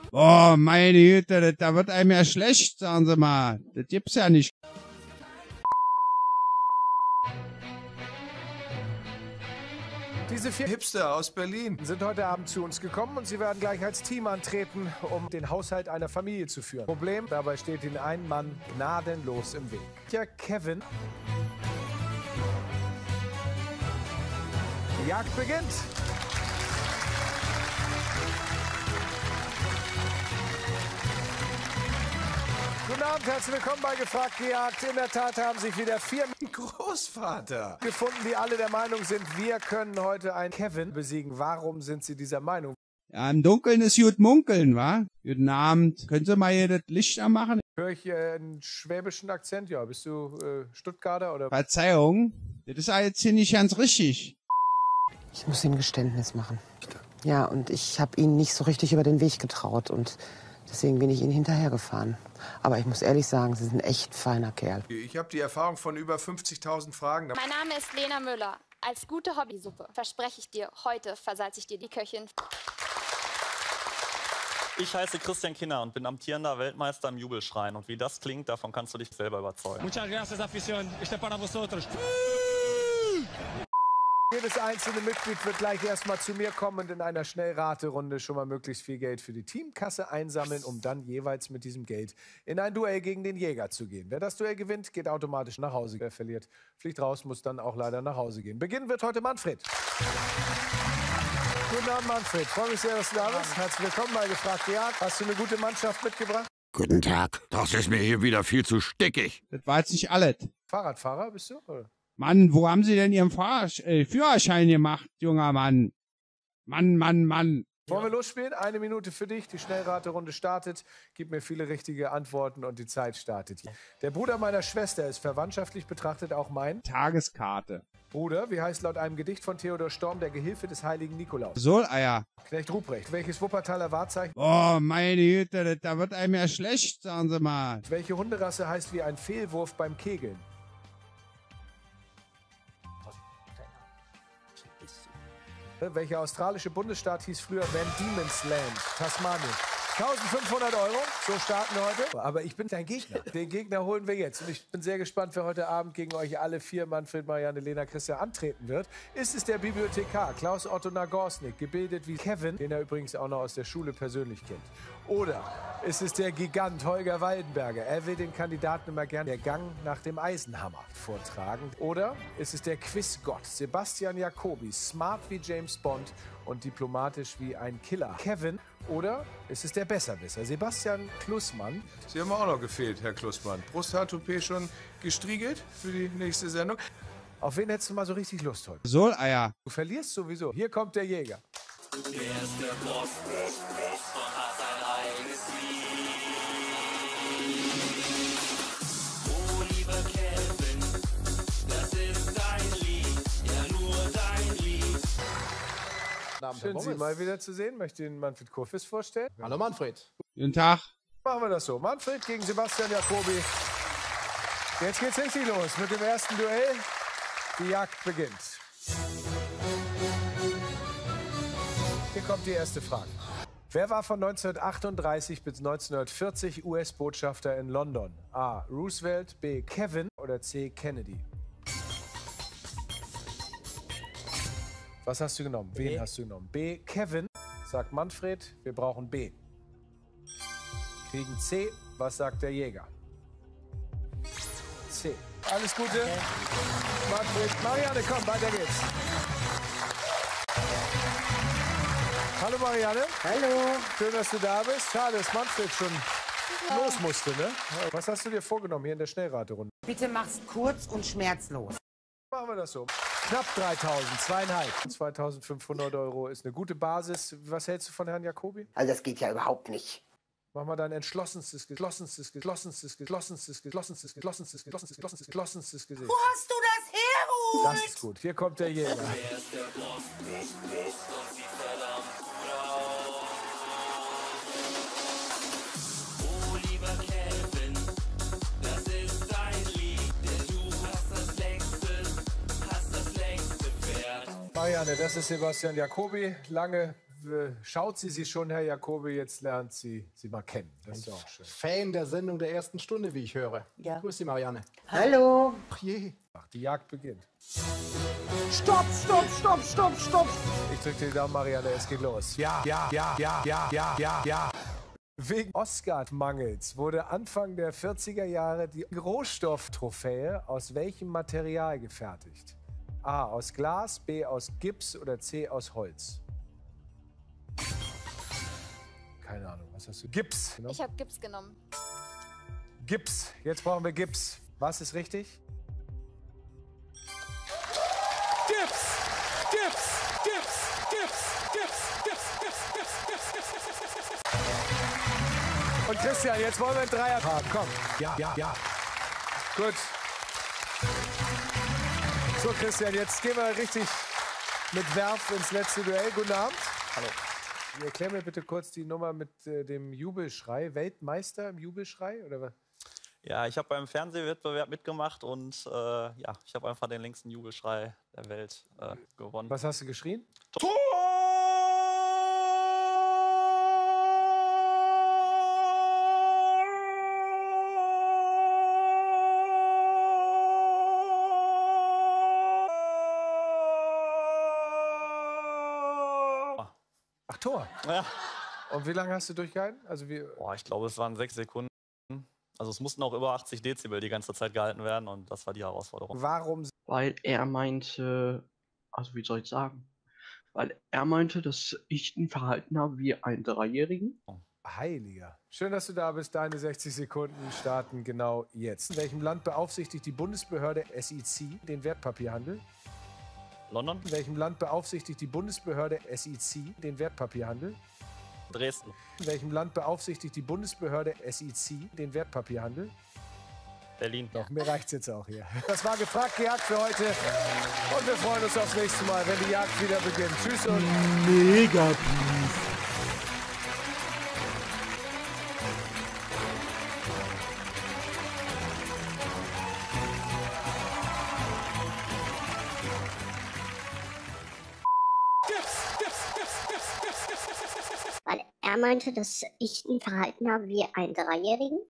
Oh, meine Güte, da wird einem ja schlecht, sagen Sie mal. Das gibt's ja nicht. Diese 4 Hipster aus Berlin sind heute Abend zu uns gekommen und sie werden gleich als Team antreten, um den Haushalt einer Familie zu führen. Problem, dabei steht ihnen ein Mann gnadenlos im Weg. Ja, Kevin. Die Jagd beginnt. Guten Abend, herzlich willkommen bei Gefragt gejagt. In der Tat haben sich wieder 4 Großvater gefunden, die alle der Meinung sind, wir können heute einen Kevin besiegen. Warum sind sie dieser Meinung? Ja, im Dunkeln ist gut munkeln, wa? Guten Abend. Können Sie mal hier das Licht anmachen? Höre ich einen schwäbischen Akzent? Ja, bist du Stuttgarter oder? Verzeihung, das ist ja jetzt hier nicht ganz richtig. Ich muss Ihnen ein Geständnis machen. Ja, und ich habe Ihnen nicht so richtig über den Weg getraut und deswegen bin ich Ihnen hinterhergefahren. Aber ich muss ehrlich sagen, Sie sind echt feiner Kerl. Ich habe die Erfahrung von über 50.000 Fragen. Mein Name ist Lena Müller. Als gute Hobbysuppe verspreche ich dir, heute versalze ich dir die Köchin. Ich heiße Christian Kinner und bin amtierender Weltmeister im Jubelschreien. Und wie das klingt, davon kannst du dich selber überzeugen. Muchas gracias, afición. Este para vosotros. Jedes einzelne Mitglied wird gleich erstmal zu mir kommen und in einer Schnellraterunde schon mal möglichst viel Geld für die Teamkasse einsammeln, um dann jeweils mit diesem Geld in ein Duell gegen den Jäger zu gehen. Wer das Duell gewinnt, geht automatisch nach Hause. Wer verliert, fliegt raus, muss dann auch leider nach Hause gehen. Beginnen wird heute Manfred. Guten Abend, Manfred. Freue mich sehr, dass du da bist. Herzlich willkommen bei Gefragt gejagt. Hast du eine gute Mannschaft mitgebracht? Guten Tag. Das ist mir hier wieder viel zu stickig. Das war jetzt nicht alles. Fahrradfahrer bist du? Oder? Mann, wo haben Sie denn Ihren Führerschein gemacht, junger Mann? Mann. Wollen wir losspielen? 1 Minute für dich. Die Schnellraterunde startet. Gib mir viele richtige Antworten und die Zeit startet. Der Bruder meiner Schwester ist verwandtschaftlich betrachtet auch mein Tageskarte. Bruder. Wie heißt laut einem Gedicht von Theodor Storm der Gehilfe des heiligen Nikolaus? Soleier. Knecht Ruprecht. Welches Wuppertaler Wahrzeichen? Oh, meine Güte, da wird einem ja schlecht, sagen Sie mal. Welche Hunderasse heißt wie ein Fehlwurf beim Kegeln? Welcher australische Bundesstaat hieß früher Van Diemen's Land? Tasmanien. 1500 €, so starten wir heute. Aber ich bin dein Gegner. Den Gegner holen wir jetzt. Und ich bin sehr gespannt, wer heute Abend gegen euch alle 4, Manfred, Marianne, Lena, Christian, antreten wird. Ist es der Bibliothekar Klaus Otto Nagorsnik, gebildet wie Kevin, den er übrigens auch noch aus der Schule persönlich kennt? Oder ist es der Gigant Holger Waldenberger? Er will den Kandidaten immer gern der Gang nach dem Eisenhammer vortragen. Oder ist es der Quizgott Sebastian Jacobi, smart wie James Bond und diplomatisch wie ein Killer Kevin? Oder ist es der Besserwisser Sebastian Klussmann? Sie haben auch noch gefehlt, Herr Klussmann. Brusthaartoupet schon gestriegelt für die nächste Sendung. Auf wen hättest du mal so richtig Lust heute? Soleier. Du verlierst sowieso. Hier kommt der Jäger. Der ist der Boss und hat sein eigenes Lied. Oh, lieber Kevin, das ist dein Lied, ja nur dein Lied. Schön, Sie mal wieder zu sehen. Möchte Ihnen Manfred Kurfis vorstellen. Hallo Manfred. Guten Tag. Machen wir das so. Manfred gegen Sebastian Jacobi. Jetzt geht's richtig los mit dem ersten Duell. Die Jagd beginnt. Hier kommt die erste Frage. Wer war von 1938 bis 1940 US-Botschafter in London? A. Roosevelt, B. Kevin oder C. Kennedy? Was hast du genommen? Wen hast du genommen? B. Kevin, sagt Manfred. Wir brauchen B. Kriegen C. Was sagt der Jäger? C. Alles Gute. Okay. Manfred, Marianne, komm, weiter geht's. Hallo Marianne. Hallo. Schön, dass du da bist. Schade, dass Manfred schon los musste, ne? Was hast du dir vorgenommen hier in der Schnellraterunde? Bitte mach's kurz und schmerzlos. Machen wir das so. Knapp 3.000, 2.500. 2.500 € ist eine gute Basis. Was hältst du von Herrn Jacobi? Also das geht ja überhaupt nicht. Mach mal dein entschlossenstes Gesicht. Wo hast du das hergeholt? Das ist gut. Hier kommt der Jäger. Marianne, das ist Sebastian Jacobi. Lange schaut sie schon, Herr Jacobi, jetzt lernt sie mal kennen. Das ist auch schön. Fan der Sendung der ersten Stunde, wie ich höre. Ja. Grüß Sie, Marianne. Hallo. Ach je. Ach, die Jagd beginnt. Stopp, stopp, stopp, stopp, stopp. Ich drücke die Daumen, Marianne, es geht los. Ja. Wegen Oscar-Mangels wurde Anfang der 40er Jahre die Rohstofftrophäe aus welchem Material gefertigt? A. Aus Glas, B. aus Gips oder C. aus Holz? Keine Ahnung, was hast du? Gips. Genau. Ich habe Gips genommen. Gips. Jetzt brauchen wir Gips. Was ist richtig? Gips! Gips! Gips! Gips! Gips! Gips! Gips! Gips! Gips! Gips! Und Christian, jetzt wollen wir einen Dreier haben. Komm. Ja. Gut. So, Christian, jetzt gehen wir richtig mit Werf ins letzte Duell. Guten Abend. Hallo. Erklär mir bitte kurz die Nummer mit dem Jubelschrei. Weltmeister im Jubelschrei? Oder was? Ja, ich habe beim Fernsehwettbewerb mitgemacht und ich habe einfach den längsten Jubelschrei der Welt gewonnen. Was hast du geschrien? Tor! Ach, Tor. Ja. Und wie lange hast du durchgehalten? Also wie? Boah, ich glaube, es waren 6 Sekunden. Also es mussten auch über 80 Dezibel die ganze Zeit gehalten werden und das war die Herausforderung. Warum? Weil er meinte, also wie soll ich sagen? Weil er meinte, dass ich ein Verhalten habe wie ein Dreijährigen. Heiliger. Schön, dass du da bist. Deine 60 Sekunden starten genau jetzt. In welchem Land beaufsichtigt die Bundesbehörde SEC den Wertpapierhandel? London? In welchem Land beaufsichtigt die Bundesbehörde SEC den Wertpapierhandel? Dresden. In welchem Land beaufsichtigt die Bundesbehörde SEC den Wertpapierhandel? Berlin. Doch, mir reicht's jetzt auch hier. Das war gefragt, gejagt für heute. Und wir freuen uns aufs nächste Mal, wenn die Jagd wieder beginnt. Tschüss und Mega. Weil er meinte, dass ich ein Verhalten habe wie ein Dreijährigen.